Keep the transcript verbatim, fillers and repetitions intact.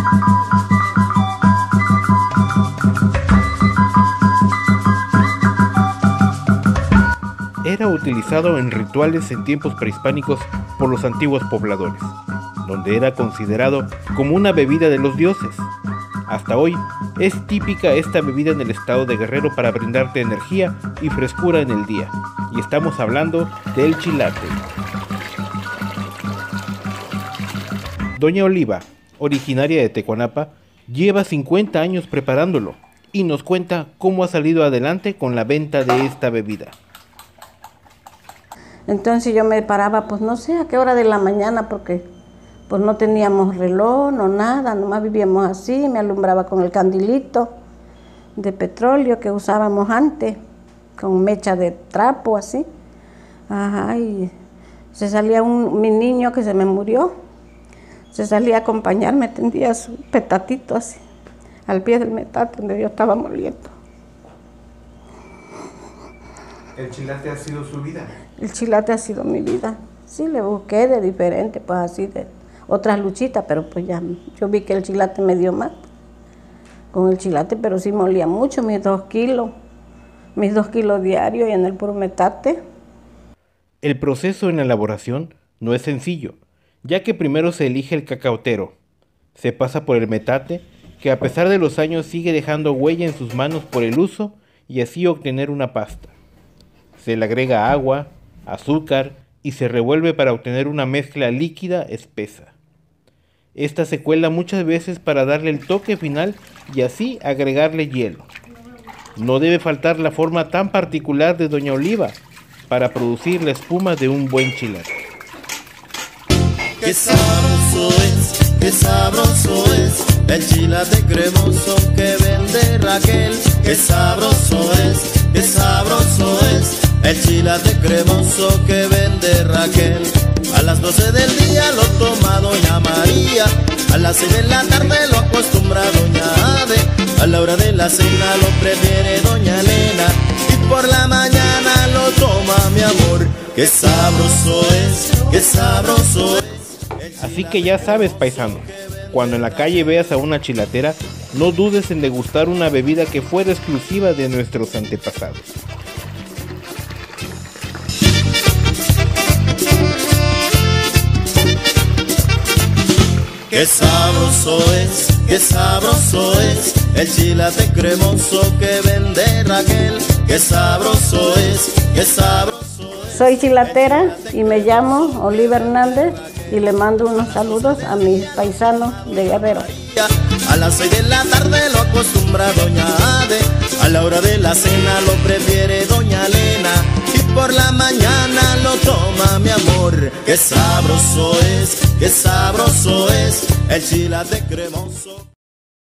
Era utilizado en rituales en tiempos prehispánicos por los antiguos pobladores, donde era considerado como una bebida de los dioses. Hasta hoy es típica esta bebida en el estado de Guerrero para brindarte energía y frescura en el día, y estamos hablando del chilate. Doña Oliva, originaria de Tecuanapa, lleva cincuenta años preparándolo y nos cuenta cómo ha salido adelante con la venta de esta bebida. Entonces yo me paraba, pues no sé a qué hora de la mañana, porque pues no teníamos reloj, no nada, nomás vivíamos así, me alumbraba con el candilito de petróleo que usábamos antes, con mecha de trapo así. Ajá, y se salía un, mi niño que se me murió, se salía a acompañarme, tendía su petatito así, al pie del metate donde yo estaba moliendo. ¿El chilate ha sido su vida? El chilate ha sido mi vida. Sí, le busqué de diferente, pues así, de otras luchitas, pero pues ya, yo vi que el chilate me dio más con el chilate, pero sí molía mucho, mis dos kilos, mis dos kilos diarios y en el puro metate. El proceso en la elaboración no es sencillo, ya que primero se elige el cacaotero, se pasa por el metate, que a pesar de los años sigue dejando huella en sus manos por el uso y así obtener una pasta. Se le agrega agua, azúcar y se revuelve para obtener una mezcla líquida espesa. Esta se cuela muchas veces para darle el toque final y así agregarle hielo. No debe faltar la forma tan particular de Doña Oliva para producir la espuma de un buen chilate. Qué sabroso es, qué sabroso es el chilate cremoso que vende Raquel. Qué sabroso es, qué sabroso es el chilate cremoso que vende Raquel. A las doce del día lo toma Doña María, a las seis de la tarde lo acostumbra Doña Ade, a la hora de la cena lo prefiere Doña Elena y por la mañana lo toma mi amor. Qué sabroso es, qué sabroso es. Así que ya sabes, paisano, cuando en la calle veas a una chilatera, no dudes en degustar una bebida que fuera exclusiva de nuestros antepasados. Qué sabroso es, qué sabroso es el chilate cremoso que vende Raquel. Qué sabroso es, qué sabroso es. Soy chilatera y me llamo Oliva Hernández y le mando unos saludos a mis paisanos de Guerrero. A las seis de la tarde lo acostumbra Doña Ade, a la hora de la cena lo prefiere Doña Elena y por la mañana lo toma mi amor. Qué sabroso es, qué sabroso es el chilate cremoso.